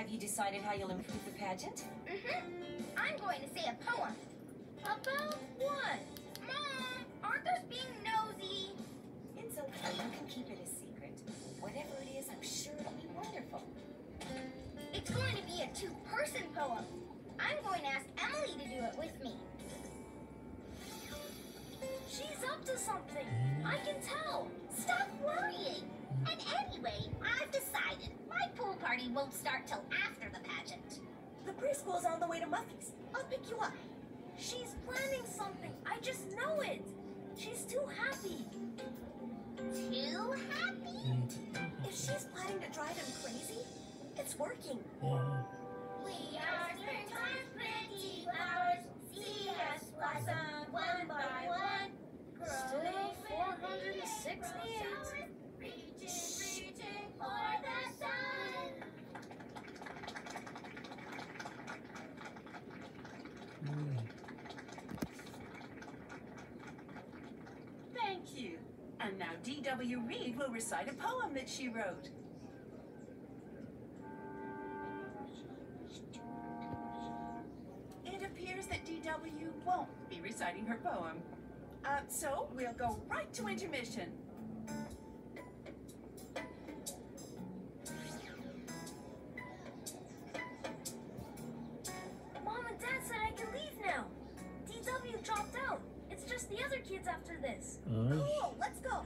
Have you decided how you'll improve the pageant? I'm going to say a poem. About what? Mom, Arthur's being nosy. It's okay. You can keep it a secret. Whatever it is, I'm sure it'll be wonderful. It's going to be a two-person poem. I'm going to ask Emily to do it with me. She's up to something. I can tell. Stop worrying. And anyway, I've decided my pool party won't start till after the pageant. The preschool's on the way to Muffy's. I'll pick you up. She's planning something. I just know it. She's too happy. Too happy? If she's planning to drive him crazy, it's working. We are springtime's pretty flowers. See us blossom one by one. Still 468. Reaching for the sun. Thank you. And now D.W. Reed will recite a poem that she wrote. It appears that D.W. won't be reciting her poem. So we'll go right to intermission. Mom and Dad said I can leave now. DW dropped out. It's just the other kids after this. Cool, let's go.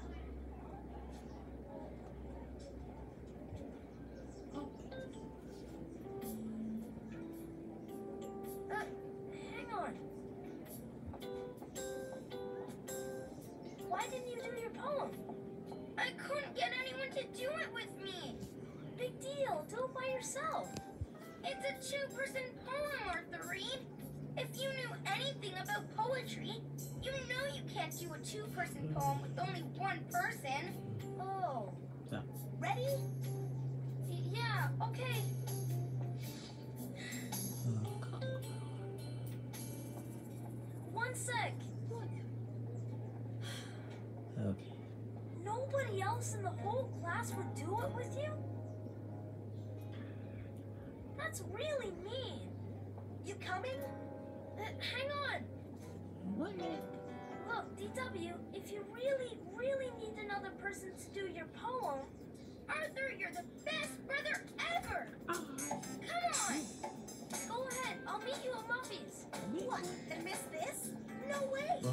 Hang on. Why didn't you do your poem? I couldn't get anyone to do it with me. Big deal. Do it by yourself. It's a two-person poem, Arthur Reed. If you knew anything about poetry, you know you can't do a two-person poem with only one person. Oh. Ready? Yeah, okay. One sec. Okay. Nobody else in the whole class would do it with you? That's really mean. You coming? Hang on. What? Look, DW, if you really need another person to do your poem, Arthur, you're the best brother ever. Come on. go ahead. I'll meet you at Muffy's. What? And miss this? No way.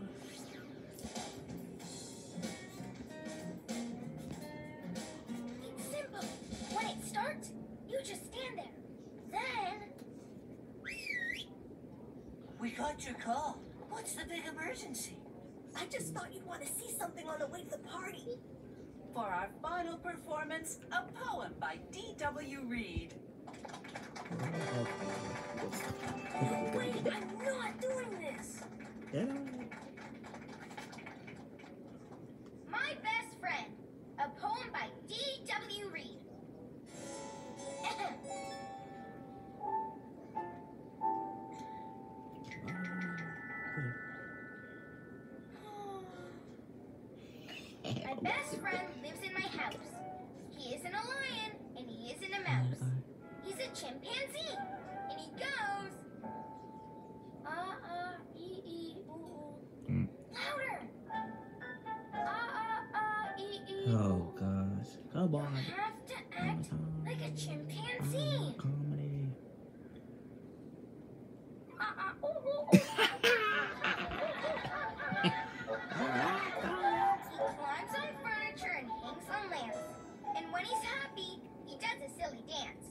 It's simple. When it starts, you just stand there. Then... We got your call. What's the big emergency? I just thought you'd want to see something on the way to the party. For our final performance, a poem by D.W. Reed. Wait, I'm not doing this. My Best Friend, a poem by D.W. Reed. My best friend lives in my house. He isn't a lion, and he isn't a mouse. He's a chimpanzee, and he goes... E-E-oo. Louder! Oh gosh. Come You on. have to act like a chimpanzee. Comedy. He climbs on furniture and hangs on lamps. And when he's happy, he does a silly dance.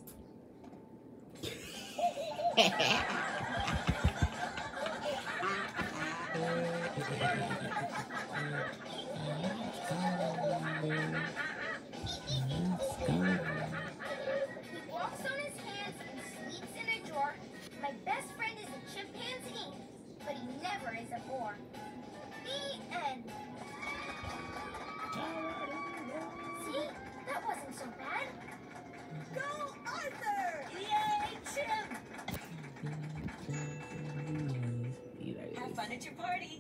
He walks on his hands and sleeps in a drawer. My best friend is a chimpanzee, but he never is a bore. The end. See? That wasn't so bad. Go, Arthur! Yay, Chim! Have fun at your party.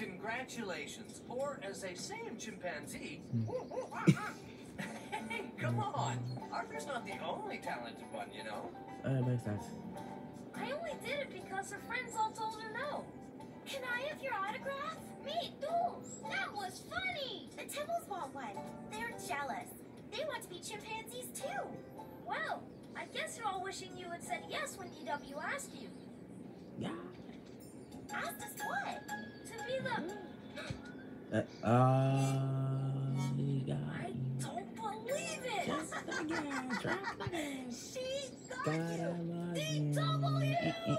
Congratulations, or as they say in chimpanzee, Hey, go Come on. Arthur's not the only talented one, you know. It makes sense. I only did it because her friends all told her no. Can I have your autograph? Me too. That was funny. The Timmels want one. They're jealous. They want to be chimpanzees too. Well, I guess you're all wishing you had said yes when DW asked you. Yeah. Asked us what? To be the... You got I don't believe it! Just again, drop again. She got Gotta you. love DW!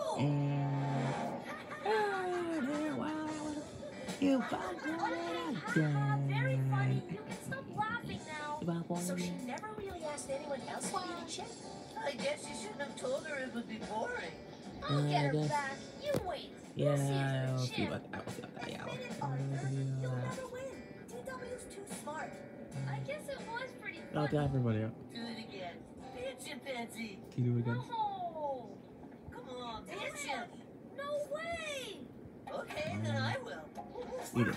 You Haha, very funny. You can stop laughing now. So she never really asked anyone else to be the chip? I guess you shouldn't have told her it would be boring. I'll get her guess- back. You wait. Yeah, We'll see if I'll the see chip. about that. I'll see about that. Yeah. Admit it, Arthur. You'll never win. DW's too smart. I guess it was pretty I'll funny. tell everybody out. Do it again. Be a chimpanzee. Can you do it again? No! Come on, be a chimp. No way! Okay, then I will. Eat it.